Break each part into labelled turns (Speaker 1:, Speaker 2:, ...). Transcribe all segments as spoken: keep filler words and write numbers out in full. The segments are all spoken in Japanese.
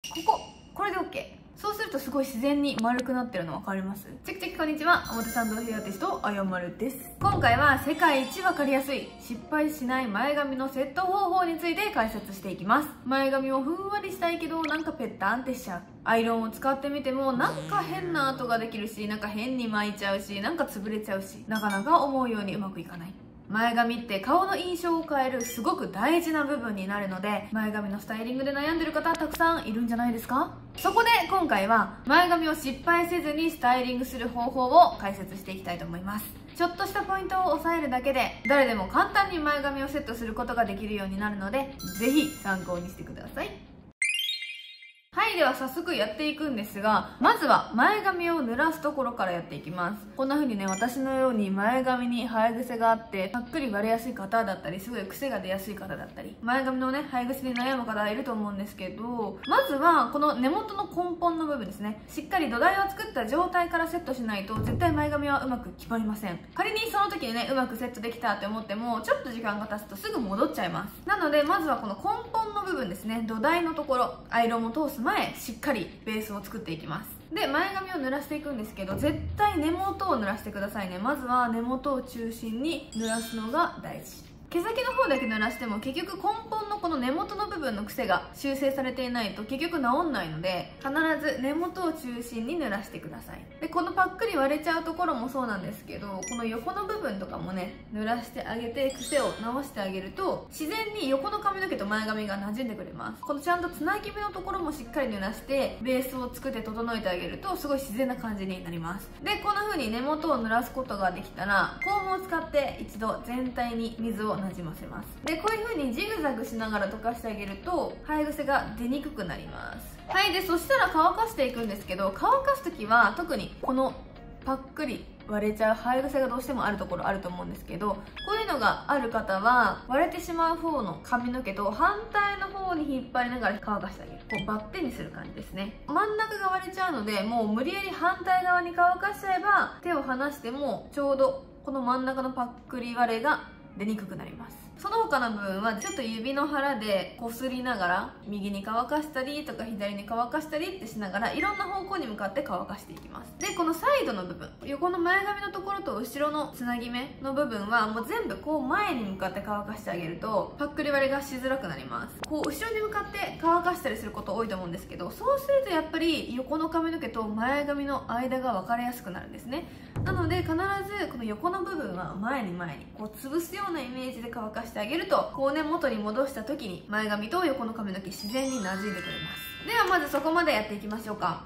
Speaker 1: こここれで OK。 そうするとすごい自然に丸くなってるの分かります？チェキチェキこんにちは、表参道ヘアアーティストあやまるです。今回は世界一分かりやすい失敗しない前髪のセット方法について解説していきます。前髪をふんわりしたいけどなんかペッタンってしちゃう、アイロンを使ってみてもなんか変な跡ができるし、なんか変に巻いちゃうし、なんか潰れちゃうし、なかなか思うようにうまくいかない。前髪って顔の印象を変えるすごく大事な部分になるので、前髪のスタイリングで悩んでる方たくさんいるんじゃないですか？そこで今回は前髪を失敗せずにスタイリングする方法を解説していきたいと思います。ちょっとしたポイントを押さえるだけで誰でも簡単に前髪をセットすることができるようになるので、ぜひ参考にしてください。はい、では早速やっていくんですが、まずは前髪を濡らすところからやっていきます。こんな風にね、私のように前髪に生え癖があってぱっくり割れやすい方だったり、すごい癖が出やすい方だったり、前髪のね生え癖に悩む方いると思うんですけど、まずはこの根元の根本の部分ですね、しっかり土台を作った状態からセットしないと絶対前髪はうまく決まりません。仮にその時にねうまくセットできたって思っても、ちょっと時間が経つとすぐ戻っちゃいます。なのでまずはこの根本の部分ですね、土台のところ、アイロンを通す前しっかりベースを作っていきます。で、前髪を濡らしていくんですけど、絶対根元を濡らしてくださいね。まずは根元を中心に濡らすのが大事。毛先の方だけ濡らしても結局根本のこの根元の部分の癖が修正されていないと結局治んないので、必ず根元を中心に濡らしてください。で、このパックリ割れちゃうところもそうなんですけど、この横の部分とかもね濡らしてあげて癖を直してあげると自然に横の髪の毛と前髪が馴染んでくれます。このちゃんとつなぎ目のところもしっかり濡らしてベースを作って整えてあげるとすごい自然な感じになります。で、こんな風に根元を濡らすことができたらコームを使って一度全体に水をなじませます。で、こういう風にジグザグしながら溶かしてあげると生え癖が出にくくなります。はい。で、そしたら乾かしていくんですけど、乾かす時は特にこのパックリ割れちゃう生え癖がどうしてもあるところあると思うんですけど、こういうのがある方は割れてしまう方の髪の毛と反対の方に引っ張りながら乾かしてあげる、こうバッテンにする感じですね。真ん中が割れちゃうので、もう無理やり反対側に乾かしちゃえば手を離してもちょうどこの真ん中のパックリ割れが出にくくなります。その他の部分はちょっと指の腹でこすりながら右に乾かしたりとか左に乾かしたりってしながらいろんな方向に向かって乾かしていきます。で、このサイドの部分、横の前髪のところと後ろのつなぎ目の部分はもう全部こう前に向かって乾かしてあげるとパックリ割れがしづらくなります。こう後ろに向かって乾かしたりすること多いと思うんですけど、そうするとやっぱり横の髪の毛と前髪の間が分かれやすくなるんですね。なので必ずこの横の部分は前に前にこう潰すようなイメージで乾かしてあげると、こうね元に戻した時に前髪と横の髪の毛自然に馴染んでくれます。ではまずそこまでやっていきましょうか。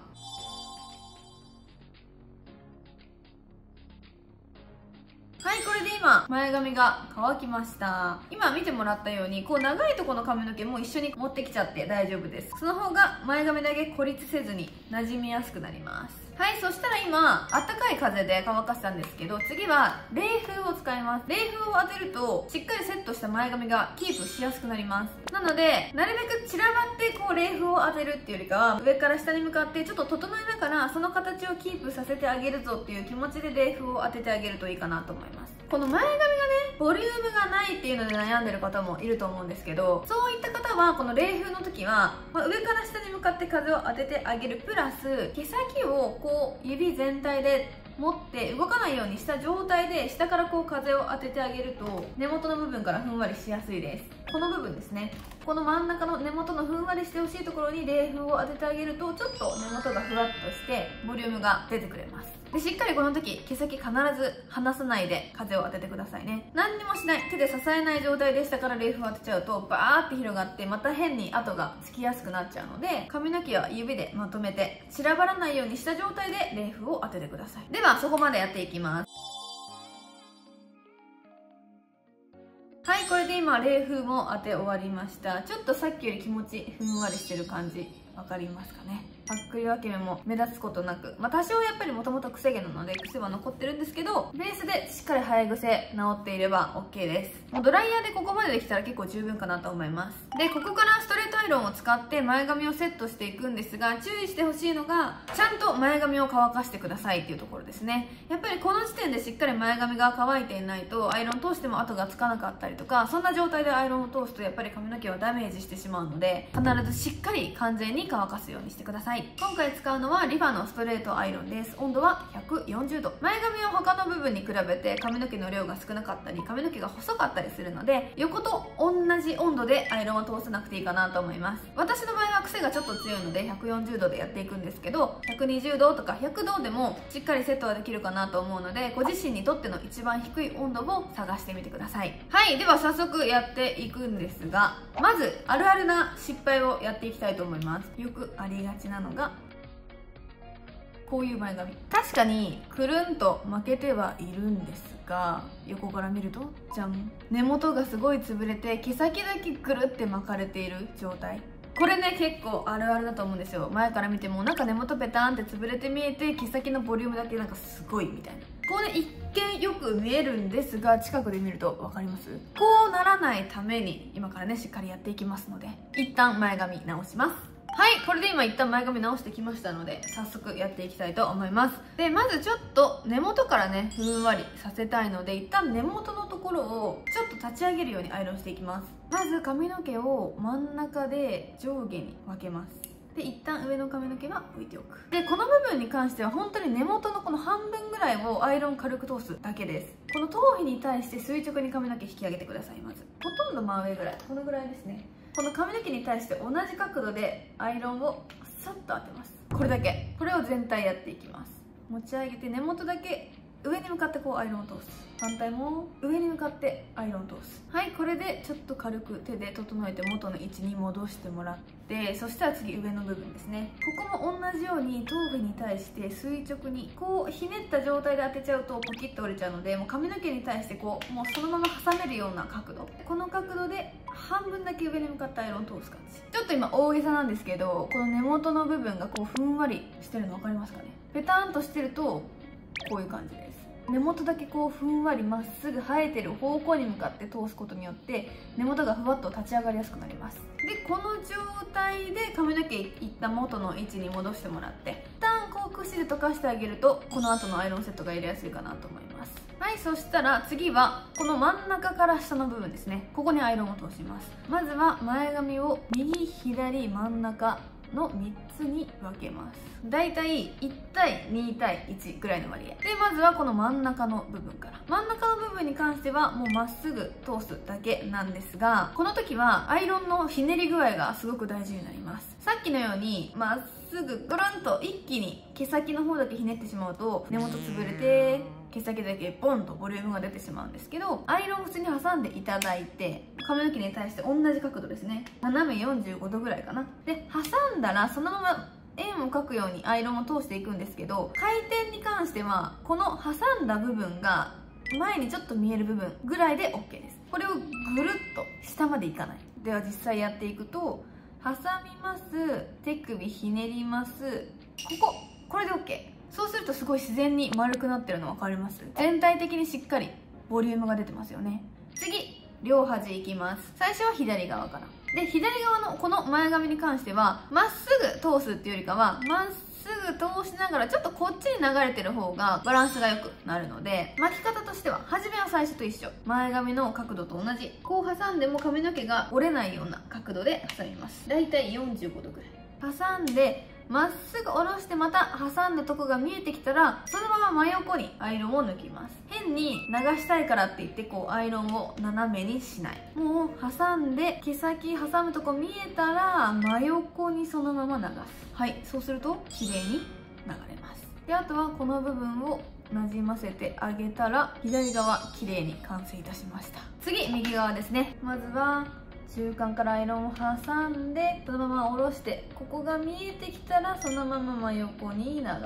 Speaker 1: はい、これで今前髪が乾きました。今見てもらったようにこう長いところの髪の毛も一緒に持ってきちゃって大丈夫です。その方が前髪だけ孤立せずに馴染みやすくなります。はい、そしたら今あったかい風で乾かしたんですけど、次は冷風を使います。冷風を当てるとしっかりセットした前髪がキープしやすくなります。なのでなるべく散らばってこう冷風を当てるっていうよりかは、上から下に向かってちょっと整えながらその形をキープさせてあげるぞっていう気持ちで冷風を当ててあげるといいかなと思います。この前髪がねボリュームがないっていうので悩んでる方もいると思うんですけど、そういった方はこの冷風の時は、まあ、上から下に向かって風を当ててあげるプラス毛先をこう指全体で持って動かないようにした状態で下からこう風を当ててあげると根元の部分からふんわりしやすいです。この部分ですね、この真ん中の根元のふんわりしてほしいところに冷風を当ててあげるとちょっと根元がふわっとしてボリュームが出てくれます。で、しっかりこの時毛先必ず離さないで風を当ててくださいね。何にもしない、手で支えない状態で下から冷風を当てちゃうとバーって広がってまた変に跡がつきやすくなっちゃうので、髪の毛は指でまとめて散らばらないようにした状態で冷風を当ててください。ではそこまでやっていきます。はい、これで今冷風も当て終わりました。ちょっとさっきより気持ちふんわりしてる感じ分かりますかね。 っくり分け目も目立つことなく、まあ多少やっぱりもともと癖毛なので癖は残ってるんですけど、ベースでしっかり生え癖治っていれば OK です。もうドライヤーでここまでできたら結構十分かなと思います。で、ここからストレートアイロンを使って前髪をセットしていくんですが、注意してほしいのがちゃんと前髪を乾かしてくださいっていうところですね。やっぱりこの時点でしっかり前髪が乾いていないとアイロン通しても跡がつかなかったりとか、そんな状態でアイロンを通すとやっぱり髪の毛はダメージしてしまうので、必ずしっかり完全に乾かすようにしてください。今回使うのはリファのストレートアイロンです。温度はひゃくよんじゅうど。前髪を他の部分に比べて髪の毛の量が少なかったり髪の毛が細かったりするので、横と同じ温度でアイロンを通さなくていいかなと思います。私の場合は癖がちょっと強いのでひゃくよんじゅうどでやっていくんですけど、ひゃくにじゅうどとかひゃくどでもしっかりセットはできるかなと思うので、ご自身にとっての一番低い温度を探してみてください。はい、では早速やっていくんですが、まずあるあるな失敗をやっていきたいと思います。よくありがちなのがこういう前髪、確かにくるんと巻けてはいるんですが、横から見るとじゃん、根元がすごい潰れて毛先だけくるって巻かれている状態。これね結構あるあるだと思うんですよ。前から見てもなんか根元ペタンって潰れて見えて毛先のボリュームだけなんかすごいみたいな、こうね一見よく見えるんですが、近くで見ると分かります？こうならないために今からねしっかりやっていきますので、一旦前髪直します。はい、これで今一旦前髪直してきましたので早速やっていきたいと思います。でまずちょっと根元からねふんわりさせたいので、一旦根元のところをちょっと立ち上げるようにアイロンしていきます。まず髪の毛を真ん中で上下に分けます。で一旦上の髪の毛は置いておく。でこの部分に関しては本当に根元のこの半分ぐらいをアイロン軽く通すだけです。この頭皮に対して垂直に髪の毛引き上げてください。まずほとんど真上ぐらい、このぐらいですね。この髪の毛に対して同じ角度でアイロンをさっと当てます。これだけ、これを全体やっていきます。持ち上げて根元だけ上に向かってこうアイロンを通す。反対も上に向かってアイロンを通す。はい、これでちょっと軽く手で整えて元の位置に戻してもらって、そしたら次上の部分ですね。ここも同じように頭皮に対して垂直にこうひねった状態で当てちゃうとポキッと折れちゃうので、もう髪の毛に対してこうもうそのまま挟めるような角度、この角度で半分だけ上に向かってアイロンを通す感じ。ちょっと今大げさなんですけど、この根元の部分がこうふんわりしてるの分かりますかね。ペタンとしてるとこういう感じです。根元だけこうふんわりまっすぐ生えてる方向に向かって通すことによって根元がふわっと立ち上がりやすくなります。でこの状態で髪の毛一旦元の位置に戻してもらって、一旦こう櫛で溶かしてあげるとこの後のアイロンセットが入れやすいかなと思います。はい、そしたら次はこの真ん中から下の部分ですね。ここにアイロンを通します。まずは前髪を右左真ん中のみっつに分けます。だいたいいちたいにたいいちぐらいの割合で、まずはこの真ん中の部分から。真ん中の部分に関してはもうまっすぐ通すだけなんですが、この時はアイロンのひねり具合がすごく大事になります。さっきのようにまっすぐぐるんと一気に毛先の方だけひねってしまうと根元潰れて毛先だけボンとボリュームが出てしまうんですけど、アイロンを普通に挟んでいただいて髪の毛に対して同じ角度ですね、斜めよんじゅうごどぐらいかな。で挟んだらそのまま円を描くようにアイロンを通していくんですけど、回転に関してはこの挟んだ部分が前にちょっと見える部分ぐらいで OK です。これをぐるっと下までいかない。では実際やっていくと、挟みます、手首ひねります、こここれで OK。 そうするとすごい自然に丸くなってるの分かります？全体的にしっかりボリュームが出てますよね。次両端いきます。最初は左側からで、左側のこの前髪に関してはまっすぐ通すっていうよりかはまっすぐ通しながらちょっとこっちに流れてる方がバランスが良くなるので、巻き方としては初めは最初と一緒、前髪の角度と同じ、こう挟んでも髪の毛が折れないような角度で挟みます。だいたいよんじゅうごどぐらい挟んでまっすぐ下ろして、また挟んだとこが見えてきたらそのまま真横にアイロンを抜きます。変に流したいからって言ってこうアイロンを斜めにしない。もう挟んで毛先挟むとこ見えたら真横にそのまま流す。はい、そうすると綺麗に流れます。であとはこの部分をなじませてあげたら左側綺麗に完成いたしました。次右側ですね。まずは中間からアイロンを挟んでそのまま下ろして、ここが見えてきたらそのまま真横に流す。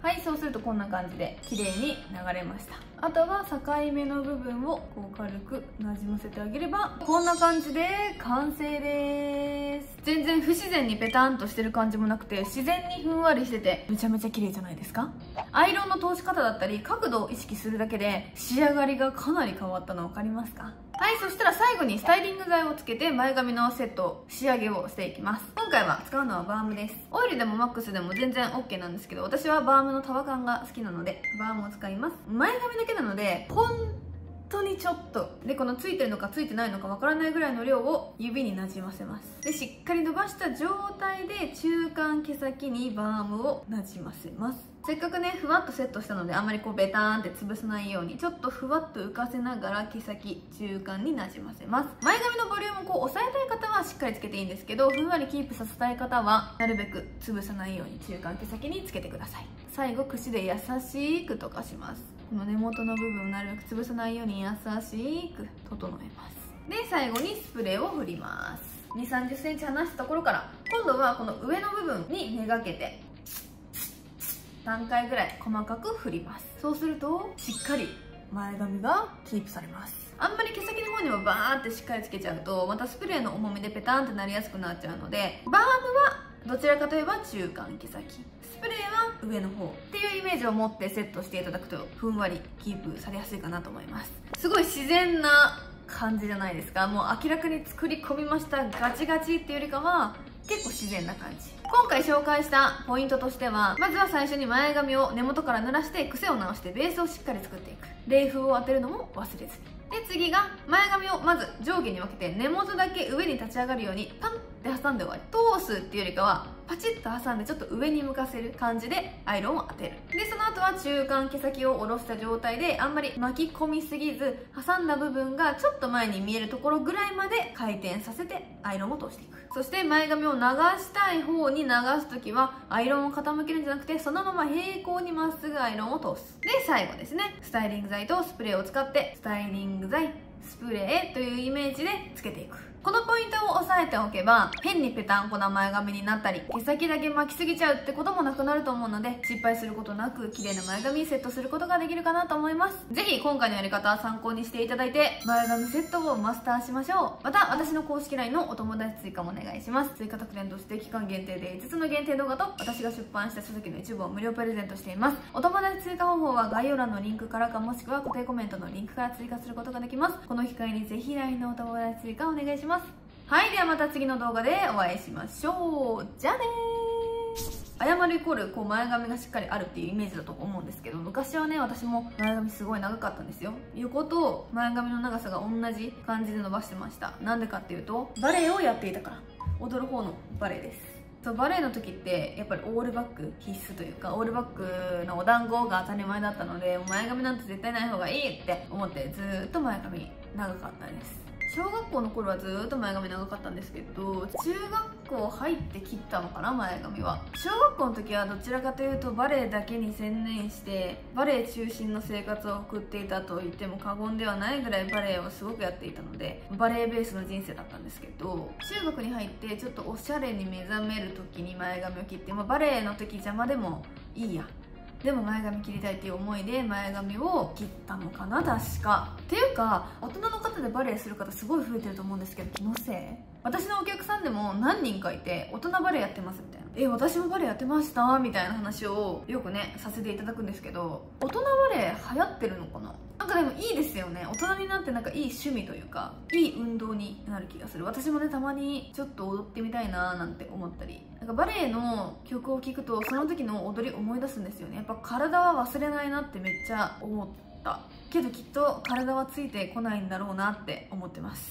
Speaker 1: はい、そうするとこんな感じで綺麗に流れました。あとは境目の部分をこう軽くなじませてあげればこんな感じで完成です。全然不自然にペタンとしてる感じもなくて、自然にふんわりしててめちゃめちゃ綺麗じゃないですか。アイロンの通し方だったり角度を意識するだけで仕上がりがかなり変わったの分かりますか？はい、そしたら最後にスタイリング剤をつけて前髪のセット仕上げをしていきます。今回は使うのはバームです。オイルでもマックスでも全然 OK なんですけど、私はバームの束感が好きなのでバームを使います。前髪だけなので本当にちょっとで、このついてるのかついてないのかわからないぐらいの量を指になじませます。でしっかり伸ばした状態で中間毛先にバームをなじませます。せっかくねふわっとセットしたので、あんまりこうベターンって潰さないようにちょっとふわっと浮かせながら毛先中間になじませます。前髪のボリュームをこう押さえたい方はしっかりつけていいんですけど、ふんわりキープさせたい方はなるべく潰さないように中間毛先につけてください。最後櫛で優しく溶かします。この根元の部分をなるべく潰さないように優しく整えます。で最後にスプレーを振ります。にじゅう、さんじゅっセンチ離したところから今度はこの上の部分にめがけてさんかいぐらい細かく振ります。そうするとしっかり前髪がキープされます。あんまり毛先の方にもバーンってしっかりつけちゃうとまたスプレーの重みでペタンってなりやすくなっちゃうので、バームはどちらかといえば中間毛先、スプレーは上の方っていうイメージを持ってセットしていただくとふんわりキープされやすいかなと思います。すごい自然な感じじゃないですか。もう明らかに作り込みましたガチガチっていうよりかは結構自然な感じ。今回紹介したポイントとしては、まずは最初に前髪を根元から濡らして癖を直してベースをしっかり作っていく。冷風を当てるのも忘れずに。で次が前髪をまず上下に分けて根元だけ上に立ち上がるようにパンって挟んで終わり。通すっていうよりかはパチッと挟んでちょっと上に向かせる感じでアイロンを当てる。でその後は中間毛先を下ろした状態であんまり巻き込みすぎず、挟んだ部分がちょっと前に見えるところぐらいまで回転させてアイロンを通していく。そして前髪を流したい方に流す時はアイロンを傾けるんじゃなくてそのまま平行にまっすぐアイロンを通す。で最後ですね、スタイリング剤とスプレーを使ってスタイリング剤スプレーというイメージでつけていく。このポイントを押さえておけば変にペタンコな前髪になったり毛先だけ巻きすぎちゃうってこともなくなると思うので、失敗することなく綺麗な前髪にセットすることができるかなと思います。ぜひ今回のやり方参考にしていただいて前髪セットをマスターしましょう。また私の公式 ライン のお友達追加もお願いします。追加特典として期間限定でいつつの限定動画と私が出版した書籍の一部を無料プレゼントしています。お友達追加方法は概要欄のリンクからかもしくは固定コメントのリンクから追加することができます。この機会にぜひ ライン のお友達追加お願いします。はい、ではまた次の動画でお会いしましょう。じゃあねー。謝るイコールこう前髪がしっかりあるっていうイメージだと思うんですけど、昔はね私も前髪すごい長かったんですよ。横と前髪の長さが同じ感じで伸ばしてました。なんでかっていうとバレエをやっていたから。踊る方のバレエです。そうバレエの時ってやっぱりオールバック必須というか、オールバックのお団子が当たり前だったので、前髪なんて絶対ない方がいいって思ってずーっと前髪長かったです。小学校の頃はずーっと前髪長かったんですけど、中学校入って切ったのかな前髪は。小学校の時はどちらかというとバレエだけに専念してバレエ中心の生活を送っていたと言っても過言ではないぐらいバレエをすごくやっていたので、バレエベースの人生だったんですけど、中学に入ってちょっとおしゃれに目覚める時に前髪を切って、まあ、バレエの時邪魔でもいいや、でも前髪切りたいっていう思いで前髪を切ったのかな確か。っていうか大人の方でバレエする方すごい増えてると思うんですけど、気のせい？私のお客さんでも何人かいて大人バレエやってますみたいな、え私もバレエやってましたみたいな話をよくねさせていただくんですけど、大人バレエ流行ってるのかな。なんかでもいいですよね、大人になってなんかいい趣味というかいい運動になる気がする。私もねたまにちょっと踊ってみたいなーなんて思ったり、なんかバレエの曲を聴くとその時の踊り思い出すんですよね。やっぱ体は忘れないなってめっちゃ思ったけど、きっと体はついてこないんだろうなって思ってます。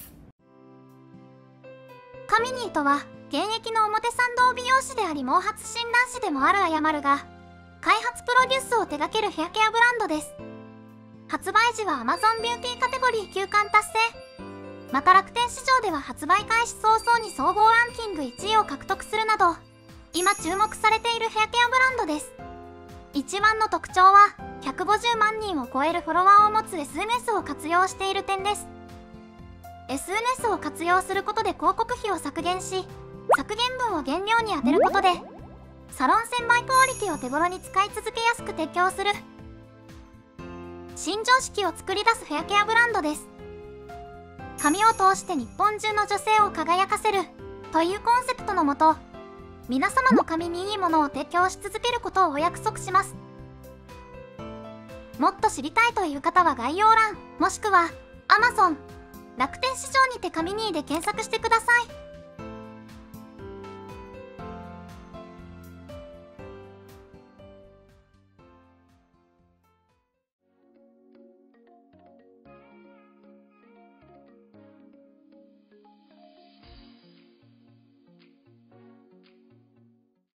Speaker 2: カミニーとは現役の表参道美容師であり毛髪診断士でもあるあやまるが開発プロデュースを手掛けるヘアケアブランドです。発売時は Amazon ビューティーカテゴリーきゅうかん達成。また楽天市場では発売開始早々に総合ランキングいちいを獲得するなど今注目されているヘアケアブランドです。一番の特徴はひゃくごじゅうまんにんを超えるフォロワーを持つ エスエヌエス を活用している点です。エスエヌエス を活用することで広告費を削減し、削減分を原料に充てることでサロン専売クオリティを手頃に使い続けやすく提供する新常識を作り出すヘアケアブランドです。髪を通して日本中の女性を輝かせるというコンセプトのもと、皆様の髪にいいものを提供し続けることをお約束します。もっと知りたいという方は概要欄もしくは Amazon 楽天市場にて髪にいで検索してください。